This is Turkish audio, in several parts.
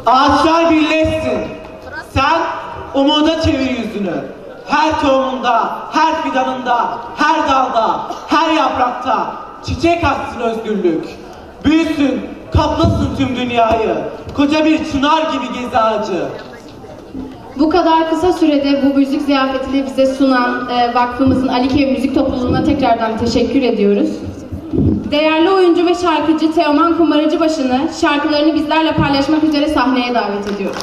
Ağaçlar birleşsin. Sen umuda çevir yüzünü. Her tohumunda, her fidanında, her dalda, her yaprakta çiçek açsın özgürlük. Büyüsün, kaplasın tüm dünyayı. Koca bir çınar gibi gezi ağacı. Bu kadar kısa sürede bu müzik ziyafetini bize sunan vakfımızın Alikev Müzik Topluluğu'na tekrardan teşekkür ediyoruz. Değerli oyuncu ve şarkıcı Teoman Kumaracıbaşı'nı şarkılarını bizlerle paylaşmak üzere sahneye davet ediyoruz.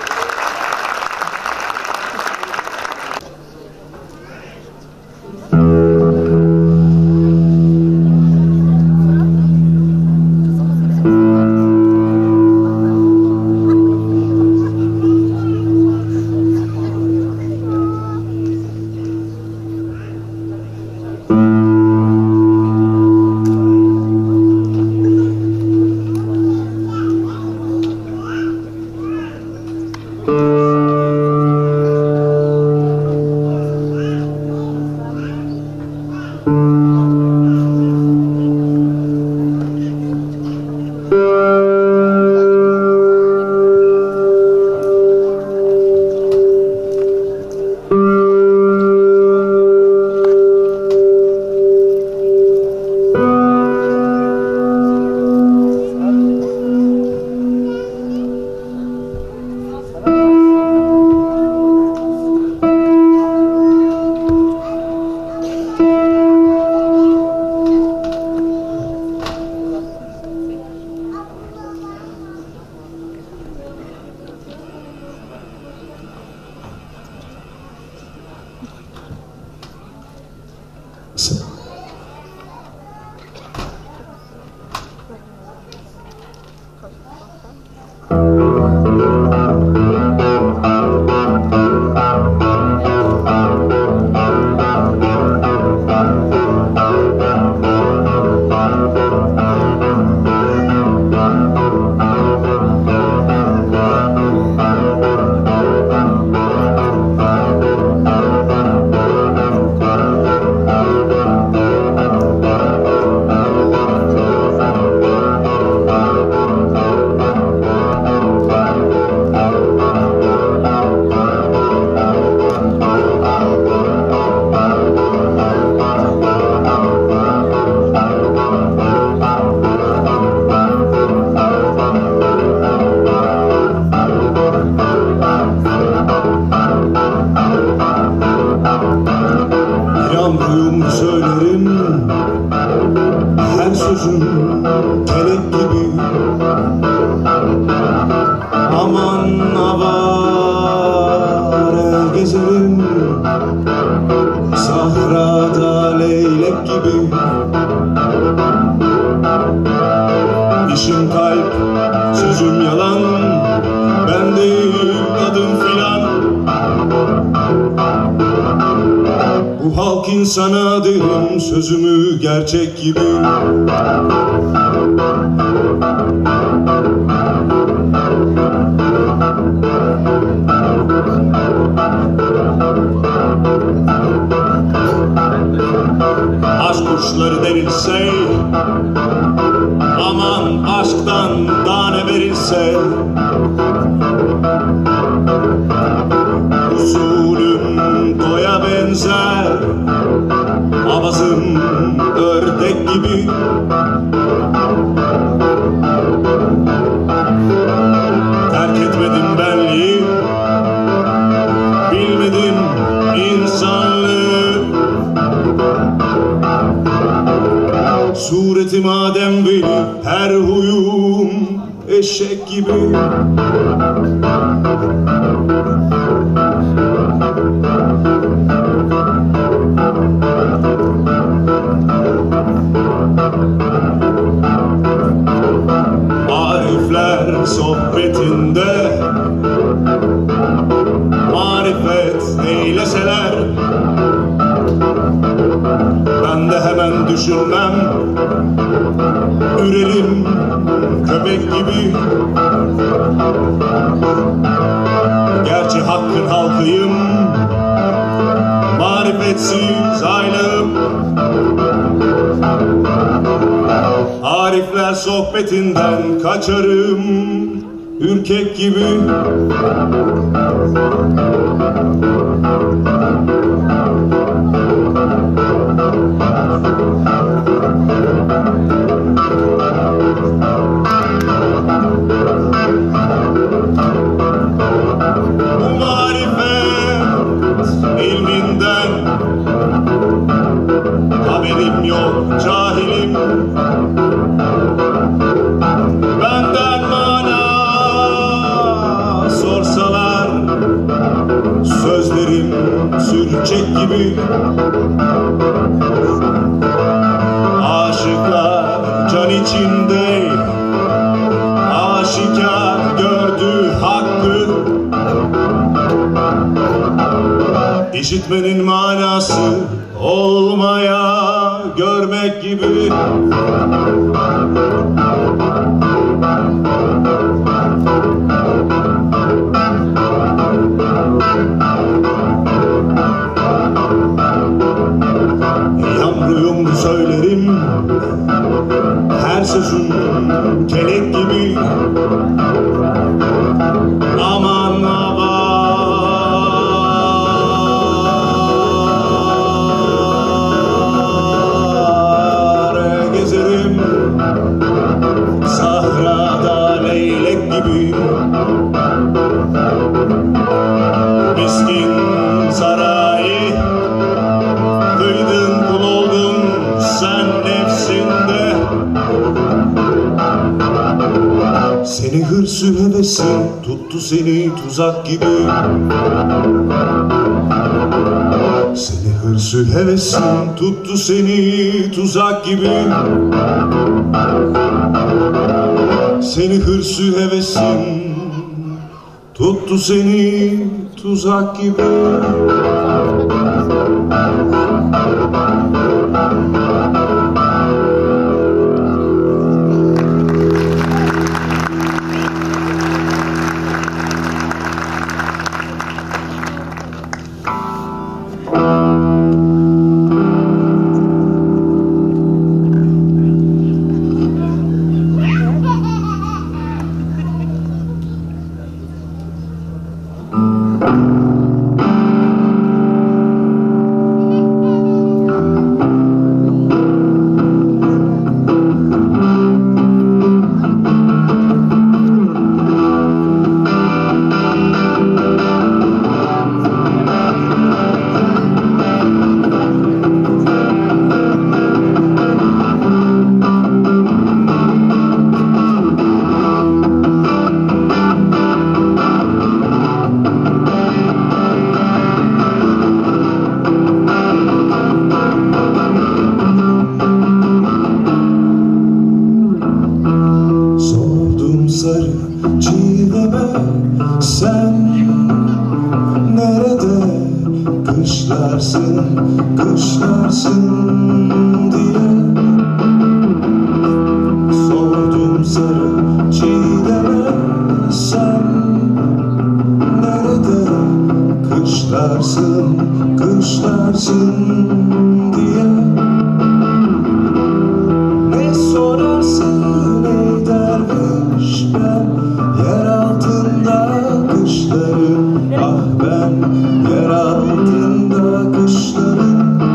Sana derim sözümü gerçek gibi. Aşk kuşları denilse, aman aşktan tane verilse, usulüm doya benzer, avazım ördek gibi. Terk etmedim benliği, bilmedim insanlığı. Suretim Adem benim, her huyum eşek gibi. Arifler sohbetinde marifet eyleseler, ben de hemen düşünmem, ürelim köpek gibi. Gerçi hakkın halkıyım, marifetsiz aylığım. Arifler sohbetinden kaçarım ürkek gibi. Bu marifet ilminden haberim yok, cahilim. Benden mana sorsalar, sözlerim sürçek gibi. Aşıklar can içinde aşikar gördü hakkı. İşitmenin manası olmaya görmek gibi. Yamruyum söylerim, her sözüm kelek gibi. Aman avar gezerim, sahrada leylek gibi. Miskin sarayı kıydın, kul oldun sen nefsinde. Seni hırsı hevesin tuttu, seni tuzak gibi. Seni hırsı hevesin tuttu, seni tuzak gibi. Seni hırsı hevesin tuttu, seni tuzak gibi. Kışlarsın diye sordum sarı çiğdeme, sen nerede? Kışlarsın diye. Ne sorarsın ey derviş, ben yer altında kışları. Ah ben yer altında kışları.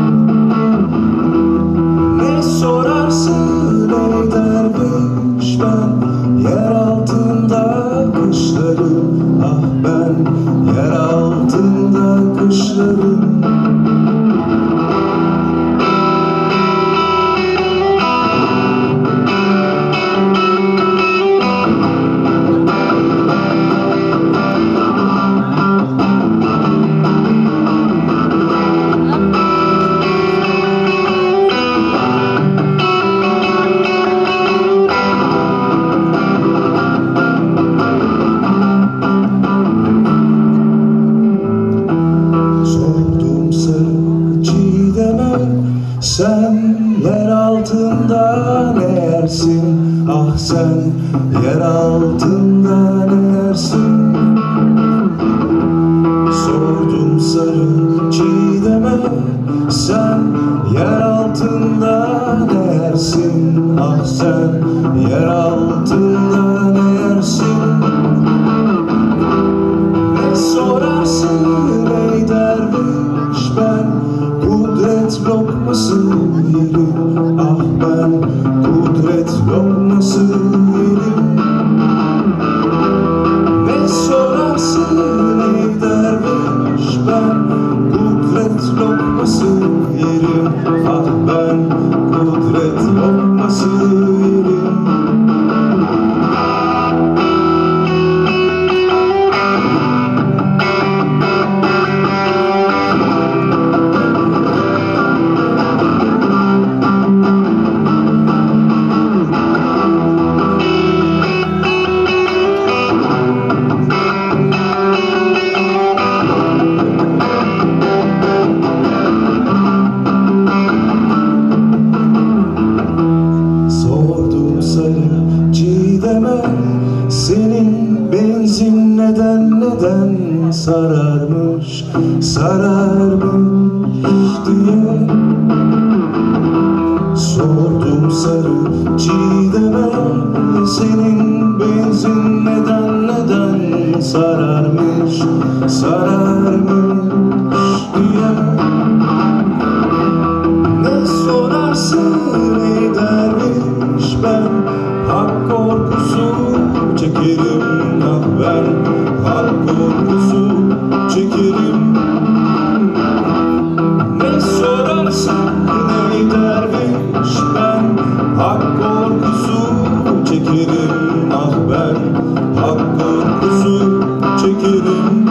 Ne sorarsın ey derviş, ben yer altında kışları. Ah ben yer altında kışları. Sen yer altında ne yersin? Ah sen yer altında ne yersin? Sordum sarı çiğdeme, sen yer altında ne yersin? Ah sen yer altında ne yersin? yerim. Sordum sarı Çiğdem'e, senin benzin neden sararmış diye. Sordum sarı Çiğdem'e, senin benzin neden sararmış diye. Ne sorarsın ey derviş, ben hak korkusu çekerim. Ah ben hak korkusu çekerim. Ne sorarsın ey derviş, ben hak korkusu çekerim. Ah ben hak korkusu çekerim.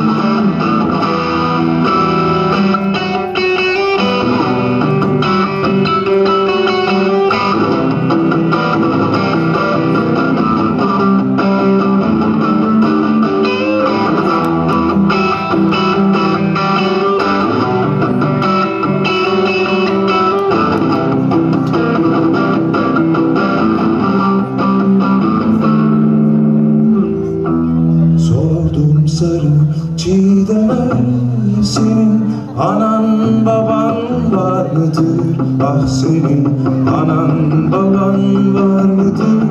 Sordum sarı Çiğdem'e, senin anan baban var mıdır? Ah senin anan baban var mıdır?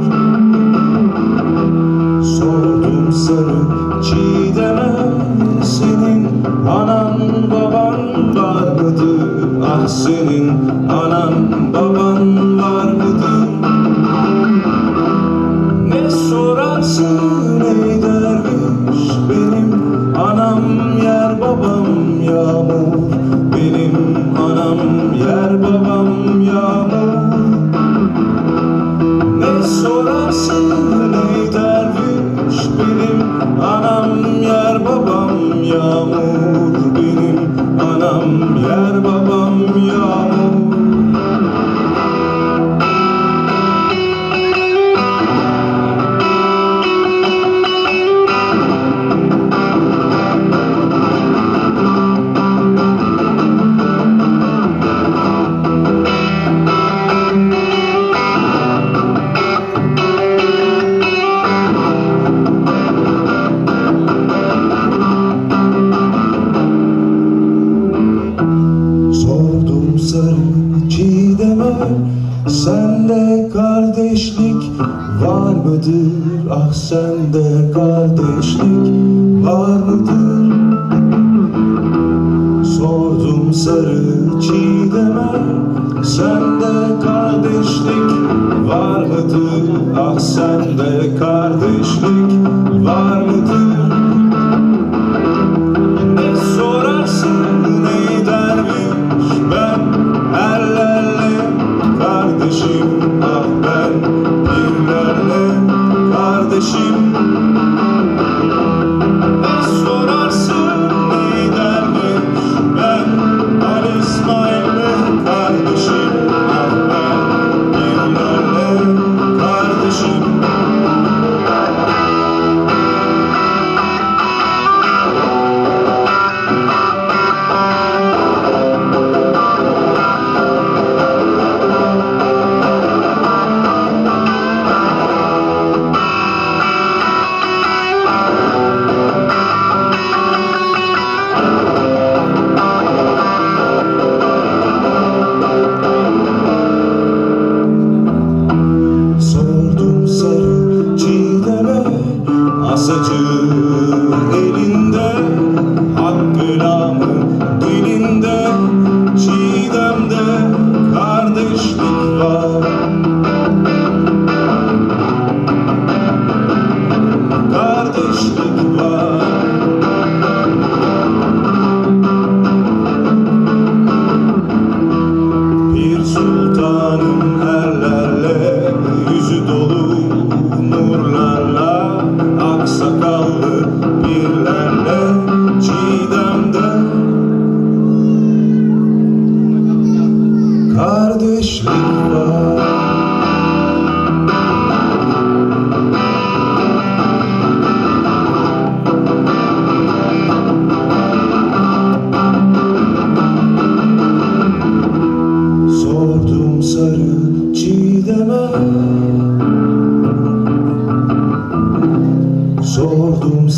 Sordum sarı Çiğdem'e, senin anan baban var mıdır? Ah senin anan baban var mıdır? Ne sorarsın ey derviş, benim anam yer babam yağmur. Benim anam yer babam yağmur. Ne sorarsın ey derviş, benim anam yer babam yağmur. Benim anam yer babam yağmur. Sordum sarı Çiğdem'e, sende kardeşlik var mıdır? Ah sende kardeşlik var mıdır? Sordum sarı Çiğdem'e, sende kardeşlik var mıdır? Ah sende kardeşlik var mıdır? Ne sorarsın ey derviş, ben erlerle kardeşim. Ah ben pirlerle kardeşim. Ne sorarsın ey derviş, ben Ali İsmail'le kardeşim. Ah ben pirlerle kardeşim.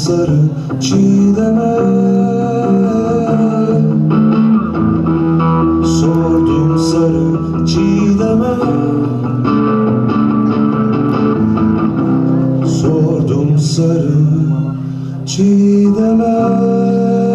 sarı çiğdeme, sordum sarı çiğdeme, sordum sarı çiğdeme.